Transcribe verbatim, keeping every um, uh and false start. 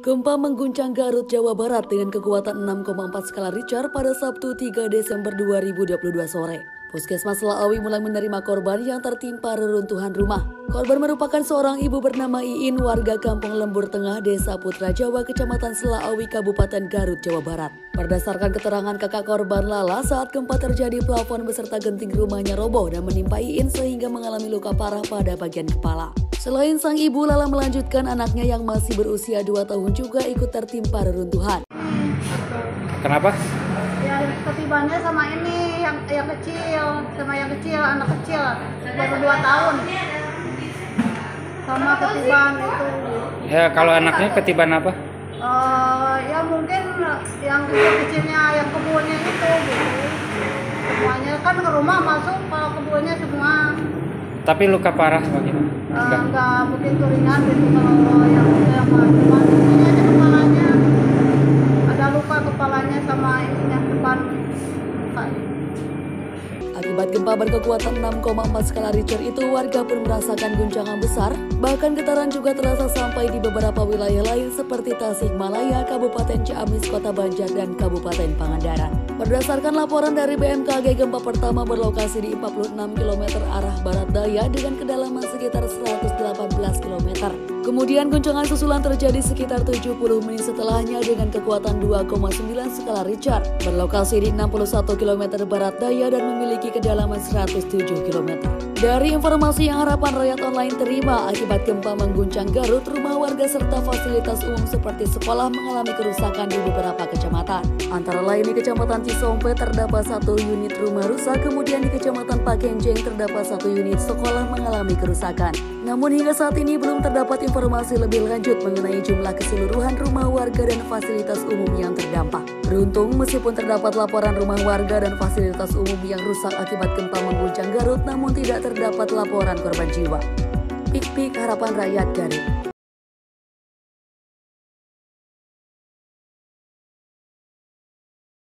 Gempa mengguncang Garut, Jawa Barat dengan kekuatan enam koma empat skala Richter pada Sabtu tiga Desember dua ribu dua puluh dua sore. Puskesmas Laawi mulai menerima korban yang tertimpa reruntuhan rumah. Korban merupakan seorang ibu bernama Iin, warga Kampung Lembur Tengah, Desa Putra Jawa, Kecamatan Selaawi, Kabupaten Garut, Jawa Barat. Berdasarkan keterangan kakak korban Lala, saat gempa terjadi plafon beserta genting rumahnya roboh dan menimpa Iin sehingga mengalami luka parah pada bagian kepala. Selain sang ibu, Lala melanjutkan anaknya yang masih berusia dua tahun juga ikut tertimpa reruntuhan. Kenapa? Ya ketibannya sama ini yang yang kecil, sama yang kecil, anak kecil baru dua tahun. Sama ketiban itu. Ya kalau anaknya ketiban apa? Uh, ya mungkin yang kecil-kecilnya, yang kebunnya itu gitu. Semuanya kan ke rumah masuk, kalau kebunnya semua. Tapi luka parah bagaimana? Uh, enggak. enggak begitu ringan gitu kalau yang yang cuma ini aja kepalanya. Ada luka kepalanya sama ininya depan muka. Akibat gempa berkekuatan enam koma empat skala Richter itu, warga pun merasakan guncangan besar. Bahkan getaran juga terasa sampai di beberapa wilayah lain seperti Tasikmalaya, Kabupaten Ciamis, Kota Banjar, dan Kabupaten Pangandaran. Berdasarkan laporan dari B M K G, gempa pertama berlokasi di empat puluh enam kilometer arah barat daya dengan kedalaman sekitar seratus delapan belas kilometer. Kemudian guncangan susulan terjadi sekitar tujuh puluh menit setelahnya dengan kekuatan dua koma sembilan skala Richter. Berlokasi di enam puluh satu kilometer barat daya dan memiliki kedalaman seratus tujuh kilometer. Dari informasi yang Harapan Rakyat Online terima, akibat gempa mengguncang Garut, rumah warga serta fasilitas umum seperti sekolah mengalami kerusakan di beberapa kecamatan. Antara lain di Kecamatan Cisompe terdapat satu unit rumah rusak, kemudian di Kecamatan Pakenjeng terdapat satu unit sekolah mengalami kerusakan. Namun hingga saat ini belum terdapat informasi lebih lanjut mengenai jumlah keseluruhan rumah warga dan fasilitas umum yang terdampak. Beruntung, meskipun terdapat laporan rumah warga dan fasilitas umum yang rusak akibat gempa mengguncang Garut, namun tidak terdapat laporan korban jiwa. Pik-pik Harapan Rakyat Garut.